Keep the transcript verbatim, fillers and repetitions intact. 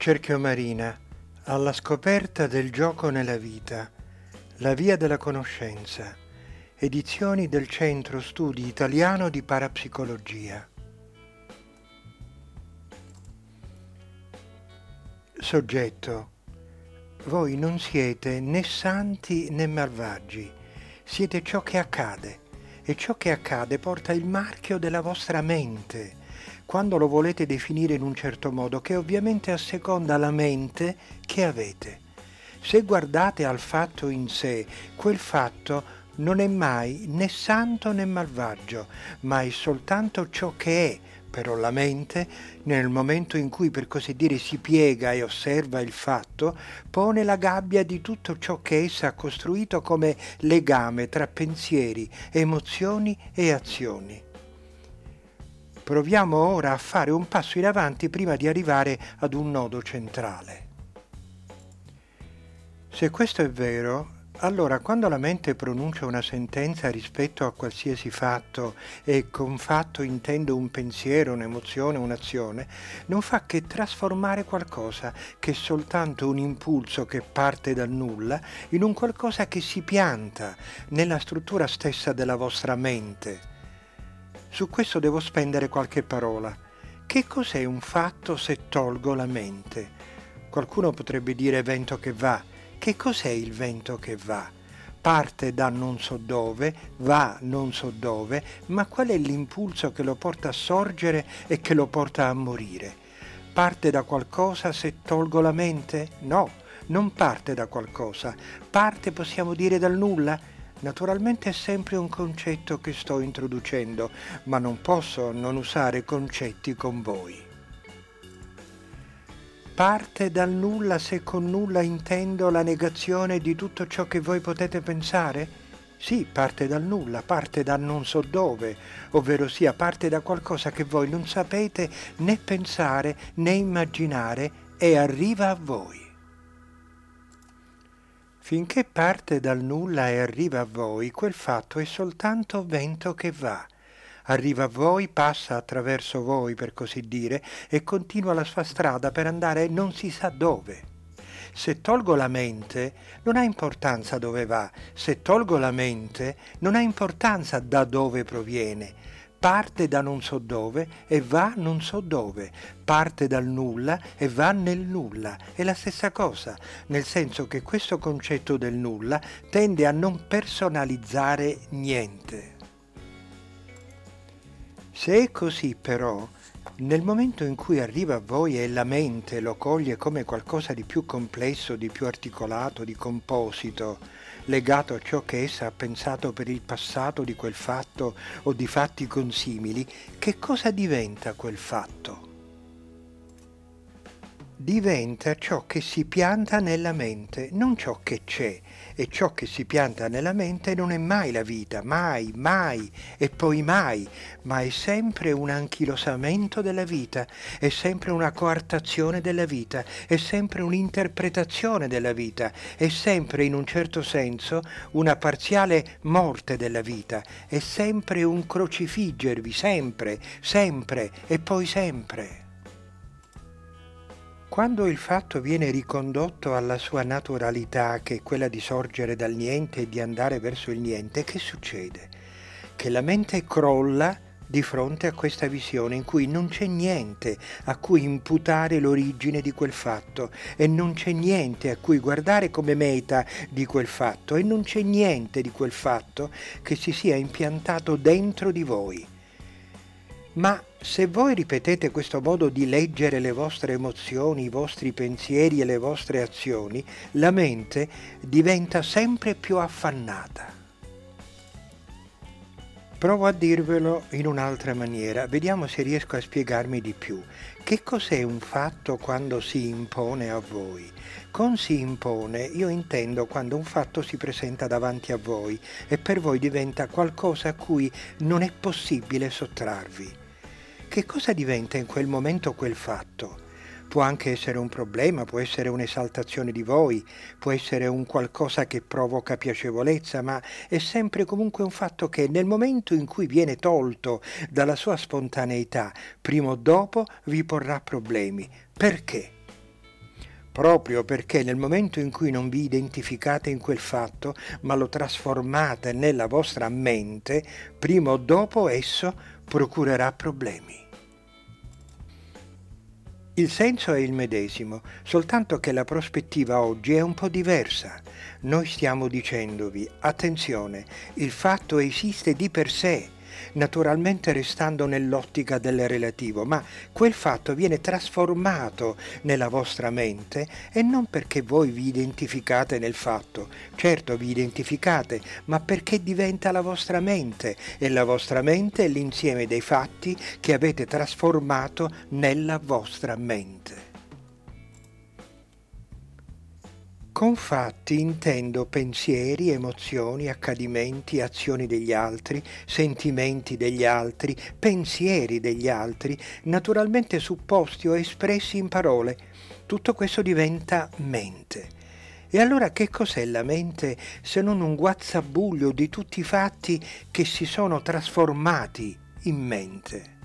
Cerchio Marina, alla scoperta del gioco nella vita, la via della conoscenza, edizioni del Centro Studi Italiano di Parapsicologia. Soggetto: voi non siete né santi né malvagi, siete ciò che accade, e ciò che accade porta il marchio della vostra mente, quando lo volete definire in un certo modo, che ovviamente asseconda la mente che avete. Se guardate al fatto in sé, quel fatto non è mai né santo né malvagio, ma è soltanto ciò che è. Però la mente, nel momento in cui per così dire si piega e osserva il fatto, pone la gabbia di tutto ciò che essa ha costruito come legame tra pensieri, emozioni e azioni. Proviamo ora a fare un passo in avanti prima di arrivare ad un nodo centrale. Se questo è vero, allora quando la mente pronuncia una sentenza rispetto a qualsiasi fatto, e con fatto intendo un pensiero, un'emozione, un'azione, non fa che trasformare qualcosa che è soltanto un impulso che parte dal nulla in un qualcosa che si pianta nella struttura stessa della vostra mente. Su questo devo spendere qualche parola. Che cos'è un fatto se tolgo la mente? Qualcuno potrebbe dire vento che va. Che cos'è il vento che va? Parte da non so dove, va non so dove, ma qual è l'impulso che lo porta a sorgere e che lo porta a morire? Parte da qualcosa se tolgo la mente? No, non parte da qualcosa. Parte, possiamo dire, dal nulla? Naturalmente è sempre un concetto che sto introducendo, ma non posso non usare concetti con voi. Parte dal nulla se con nulla intendo la negazione di tutto ciò che voi potete pensare? Sì, parte dal nulla, parte da non so dove, ovvero sia parte da qualcosa che voi non sapete né pensare né immaginare e arriva a voi. Finché parte dal nulla e arriva a voi, quel fatto è soltanto vento che va. Arriva a voi, passa attraverso voi per così dire, e continua la sua strada per andare non si sa dove. Se tolgo la mente, non ha importanza dove va. Se tolgo la mente, non ha importanza da dove proviene. Parte da non so dove e va non so dove, parte dal nulla e va nel nulla. È la stessa cosa, nel senso che questo concetto del nulla tende a non personalizzare niente. Se è così però, nel momento in cui arriva a voi e la mente lo coglie come qualcosa di più complesso, di più articolato, di composito, legato a ciò che essa ha pensato per il passato di quel fatto o di fatti consimili, che cosa diventa quel fatto? Diventa ciò che si pianta nella mente, non ciò che c'è, e ciò che si pianta nella mente non è mai la vita, mai, mai, e poi mai, ma è sempre un anchilosamento della vita, è sempre una coartazione della vita, è sempre un'interpretazione della vita, è sempre in un certo senso una parziale morte della vita, è sempre un crocifiggervi, sempre, sempre e poi sempre. Quando il fatto viene ricondotto alla sua naturalità, che è quella di sorgere dal niente e di andare verso il niente, che succede? Che la mente crolla di fronte a questa visione in cui non c'è niente a cui imputare l'origine di quel fatto, e non c'è niente a cui guardare come meta di quel fatto, e non c'è niente di quel fatto che si sia impiantato dentro di voi. Ma se voi ripetete questo modo di leggere le vostre emozioni, i vostri pensieri e le vostre azioni, la mente diventa sempre più affannata. Provo a dirvelo in un'altra maniera, vediamo se riesco a spiegarmi di più. Che cos'è un fatto quando si impone a voi? Con si impone io intendo quando un fatto si presenta davanti a voi e per voi diventa qualcosa a cui non è possibile sottrarvi. Che cosa diventa in quel momento quel fatto? Può anche essere un problema, può essere un'esaltazione di voi, può essere un qualcosa che provoca piacevolezza, ma è sempre comunque un fatto che nel momento in cui viene tolto dalla sua spontaneità, prima o dopo vi porrà problemi. Perché? proprio perché nel momento in cui non vi identificate in quel fatto, ma lo trasformate nella vostra mente, prima o dopo esso procurerà problemi. Il senso è il medesimo, soltanto che la prospettiva oggi è un po' diversa. Noi stiamo dicendovi, attenzione, il fatto esiste di per sé, naturalmente restando nell'ottica del relativo, ma quel fatto viene trasformato nella vostra mente e non perché voi vi identificate nel fatto. Certo vi identificate, ma perché diventa la vostra mente e la vostra mente è l'insieme dei fatti che avete trasformato nella vostra mente. Con fatti intendo pensieri, emozioni, accadimenti, azioni degli altri, sentimenti degli altri, pensieri degli altri, naturalmente supposti o espressi in parole. Tutto questo diventa mente. E allora che cos'è la mente se non un guazzabuglio di tutti i fatti che si sono trasformati in mente?